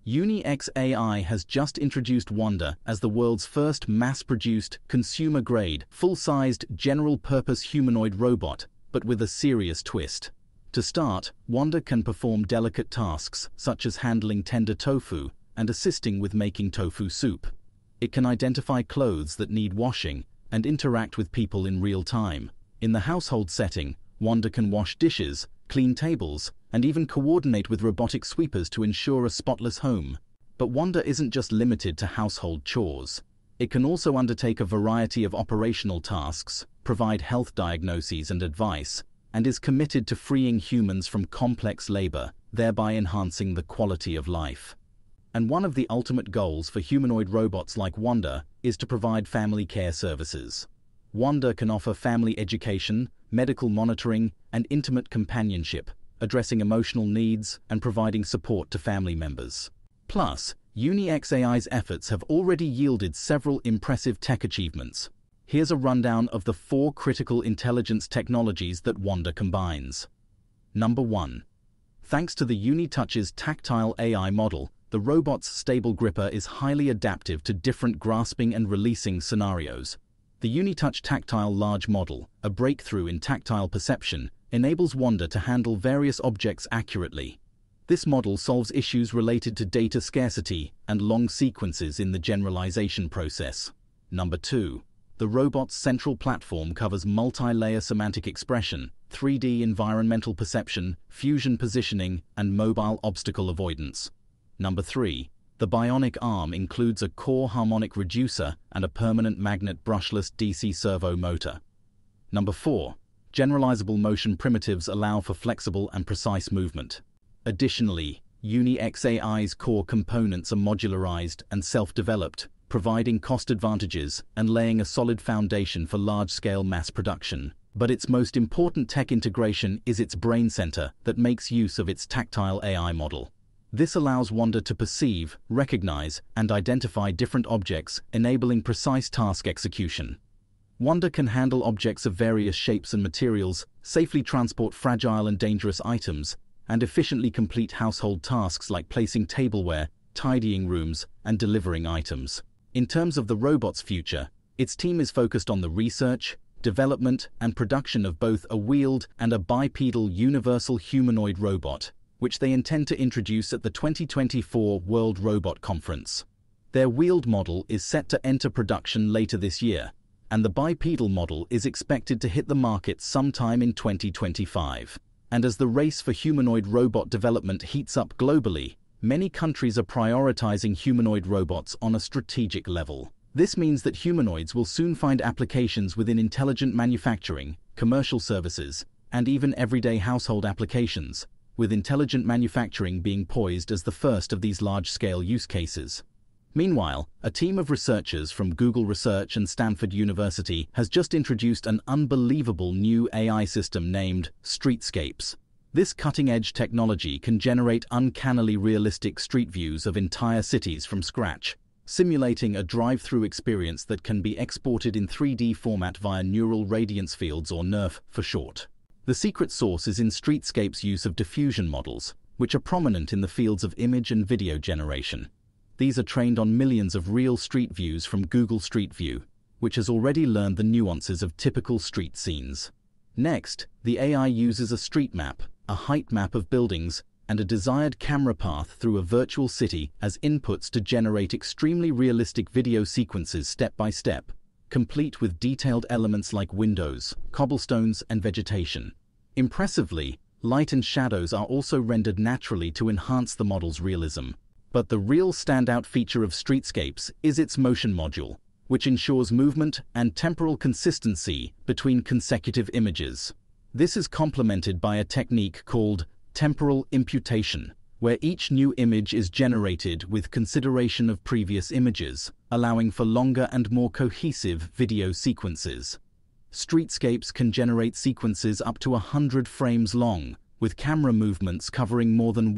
UniX AI has just introduced Wanda as the world's first mass-produced, consumer-grade, full-sized, general-purpose humanoid robot, but with a serious twist. To start, Wanda can perform delicate tasks such as handling tender tofu and assisting with making tofu soup. It can identify clothes that need washing and interact with people in real time. In the household setting, Wanda can wash dishes, clean tables, and even coordinate with robotic sweepers to ensure a spotless home. But Wanda isn't just limited to household chores. It can also undertake a variety of operational tasks, provide health diagnoses and advice, and is committed to freeing humans from complex labor, thereby enhancing the quality of life. And one of the ultimate goals for humanoid robots like Wanda is to provide family care services. Wanda can offer family education, medical monitoring, and intimate companionship, addressing emotional needs and providing support to family members. Plus, UniX AI's efforts have already yielded several impressive tech achievements. Here's a rundown of the 4 critical intelligence technologies that Wanda combines. Number 1. Thanks to the UniTouch's tactile AI model, the robot's stable gripper is highly adaptive to different grasping and releasing scenarios. The UniTouch Tactile Large Model, a breakthrough in tactile perception, enables Wanda to handle various objects accurately. This model solves issues related to data scarcity and long sequences in the generalization process. Number 2. The robot's central platform covers multi-layer semantic expression, 3D environmental perception, fusion positioning, and mobile obstacle avoidance. Number 3. The bionic arm includes a core harmonic reducer and a permanent magnet brushless DC servo motor. Number 4. Generalizable motion primitives allow for flexible and precise movement. Additionally, UniX AI's core components are modularized and self-developed, providing cost advantages and laying a solid foundation for large-scale mass production. But its most important tech integration is its brain center that makes use of its tactile AI model. This allows Wanda to perceive, recognize, and identify different objects, enabling precise task execution. Wanda can handle objects of various shapes and materials, safely transport fragile and dangerous items, and efficiently complete household tasks like placing tableware, tidying rooms, and delivering items. In terms of the robot's future, its team is focused on the research, development, and production of both a wheeled and a bipedal universal humanoid robot, which they intend to introduce at the 2024 World Robot Conference. Their wheeled model is set to enter production later this year, and the bipedal model is expected to hit the market sometime in 2025. And as the race for humanoid robot development heats up globally, many countries are prioritizing humanoid robots on a strategic level. This means that humanoids will soon find applications within intelligent manufacturing, commercial services, and even everyday household applications, with intelligent manufacturing being poised as the first of these large-scale use cases. Meanwhile, a team of researchers from Google Research and Stanford University has just introduced an unbelievable new AI system named Streetscapes. This cutting-edge technology can generate uncannily realistic street views of entire cities from scratch, simulating a drive-through experience that can be exported in 3D format via neural radiance fields, or NeRF for short. The secret sauce is in Streetscapes' use of diffusion models, which are prominent in the fields of image and video generation. These are trained on millions of real street views from Google Street View, which has already learned the nuances of typical street scenes. Next, the AI uses a street map, a height map of buildings, and a desired camera path through a virtual city as inputs to generate extremely realistic video sequences step by step, complete with detailed elements like windows, cobblestones, and vegetation. Impressively, light and shadows are also rendered naturally to enhance the model's realism. But the real standout feature of Streetscapes is its motion module, which ensures movement and temporal consistency between consecutive images. This is complemented by a technique called temporal imputation, where each new image is generated with consideration of previous images, allowing for longer and more cohesive video sequences. Streetscapes can generate sequences up to 100 frames long, with camera movements covering more than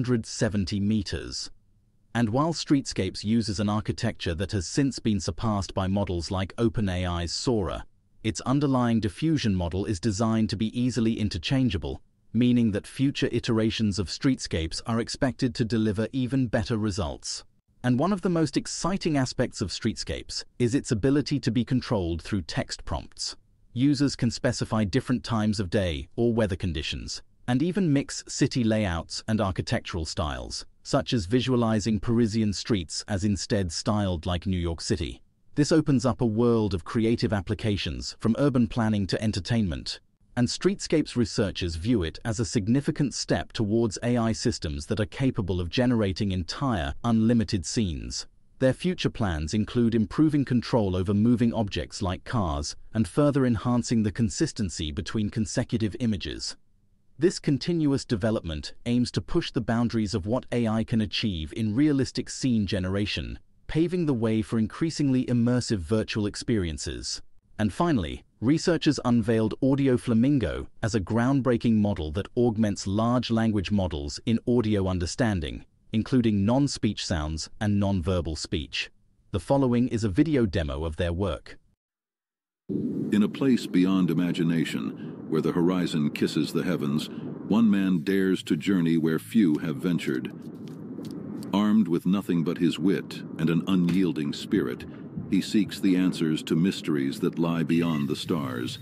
170 meters. And while Streetscapes uses an architecture that has since been surpassed by models like OpenAI's Sora, its underlying diffusion model is designed to be easily interchangeable, meaning that future iterations of streetscapes are expected to deliver even better results. And one of the most exciting aspects of streetscapes is its ability to be controlled through text prompts. Users can specify different times of day or weather conditions, and even mix city layouts and architectural styles, such as visualizing Parisian streets as instead styled like New York City. This opens up a world of creative applications from urban planning to entertainment, and Streetscapes researchers view it as a significant step towards AI systems that are capable of generating entire, unlimited scenes. Their future plans include improving control over moving objects like cars and further enhancing the consistency between consecutive images. This continuous development aims to push the boundaries of what AI can achieve in realistic scene generation, paving the way for increasingly immersive virtual experiences. And finally, researchers unveiled Audio Flamingo as a groundbreaking model that augments large language models in audio understanding, including non-speech sounds and non-verbal speech. The following is a video demo of their work. In a place beyond imagination, where the horizon kisses the heavens, one man dares to journey where few have ventured. Armed with nothing but his wit and an unyielding spirit, he seeks the answers to mysteries that lie beyond the stars.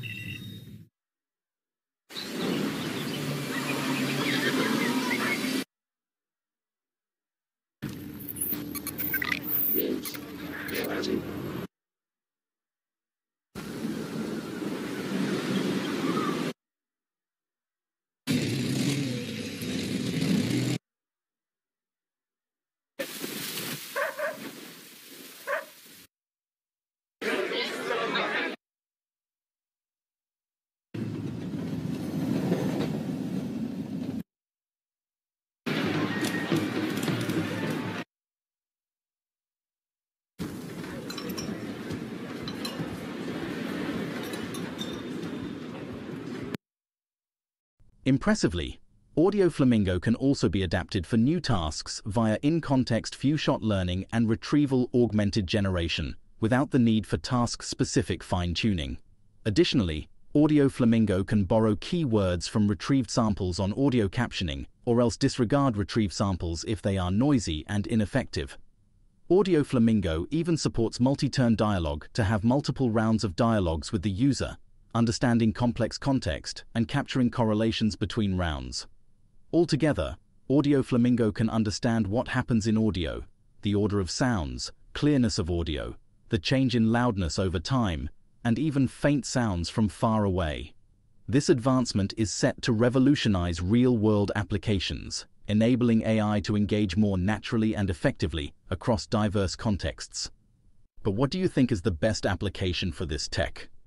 Impressively, Audio Flamingo can also be adapted for new tasks via in-context few-shot learning and retrieval augmented generation, without the need for task-specific fine-tuning. Additionally, Audio Flamingo can borrow keywords from retrieved samples on audio captioning, or else disregard retrieved samples if they are noisy and ineffective. Audio Flamingo even supports multi-turn dialogue to have multiple rounds of dialogues with the user, understanding complex context and capturing correlations between rounds. Altogether, Audio Flamingo can understand what happens in audio, the order of sounds, clearness of audio, the change in loudness over time, and even faint sounds from far away. This advancement is set to revolutionize real-world applications, enabling AI to engage more naturally and effectively across diverse contexts. But what do you think is the best application for this tech?